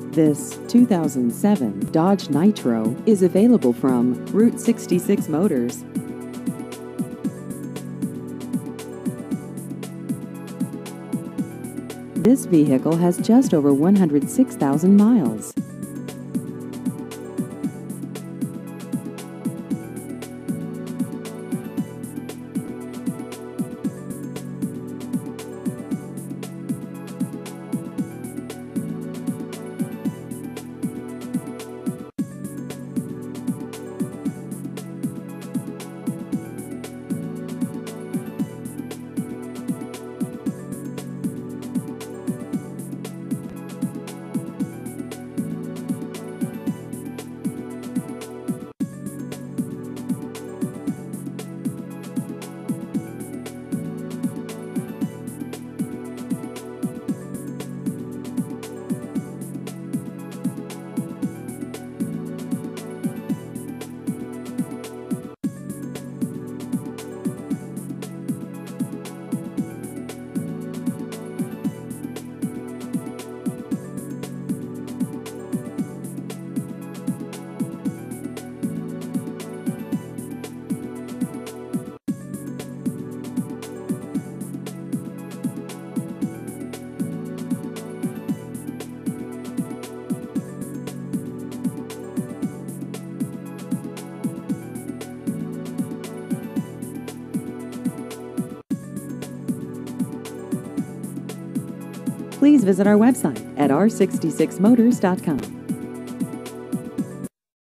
This 2007 Dodge Nitro is available from Route 66 Motors. This vehicle has just over 106,000 miles. Please visit our website at r66motors.com.